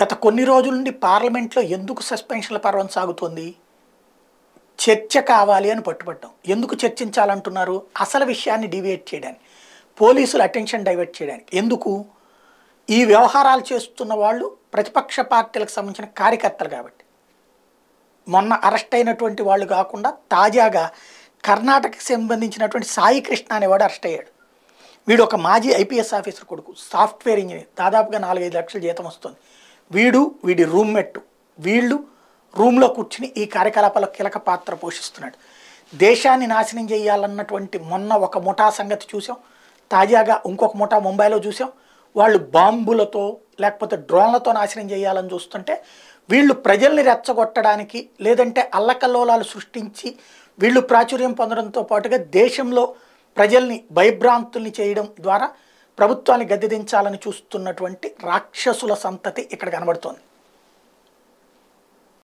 గత కొన్ని రోజుల నుండి పార్లమెంట్లో ఎందుకు సస్పెన్షన్ల పర్వం సాగుతోంది? చర్చ కావాలి అని పట్టుబట్టాం. ఎందుకు చర్చించాలంటున్నారు? అసలు విషయాన్ని డివియేట్ చేయడానికి, పోలీసులు అటెన్షన్ డైవర్ట్ చేయడానికి. ఎందుకు? ఈ వ్యవహారాలు చేస్తున్న వాళ్ళు ప్రతిపక్ష పార్టీలకు సంబంధించిన కార్యకర్తలు కాబట్టి. మొన్న అరెస్ట్ అయినటువంటి వాళ్ళు కాకుండా తాజాగా కర్ణాటకకి సంబంధించినటువంటి సాయి కృష్ణ అనేవాడు అరెస్ట్ అయ్యాడు. వీడు ఒక మాజీ ఐపీఎస్ ఆఫీసర్ కొడుకు, సాఫ్ట్వేర్ ఇంజనీర్, దాదాపుగా 4-5 లక్షల జీతం వస్తుంది. వీడి రూమ్మేట్, వీళ్ళు రూమ్లో కూర్చుని ఈ కార్యకలాపాల్లో కీలక పాత్ర పోషిస్తున్నాడు. దేశాన్ని నాశనం చేయాలన్నటువంటి మొన్న ఒక ముఠా సంగతి చూసాం. తాజాగా ఇంకొక ముఠా ముంబైలో చూసాం. వాళ్ళు బాంబులతో లేకపోతే డ్రోన్లతో నాశనం చేయాలని చూస్తుంటే వీళ్ళు ప్రజల్ని రెచ్చగొట్టడానికి, లేదంటే అల్లకల్లోలాలు సృష్టించి వీళ్ళు ప్రాచుర్యం పొందడంతో పాటుగా దేశంలో ప్రజల్ని భయభ్రాంతుల్ని చేయడం ద్వారా ప్రభుత్వాన్ని గద్దెదించాలని చూస్తున్నటువంటి రాక్షసుల సంతతి ఇక్కడ కనబడుతోంది.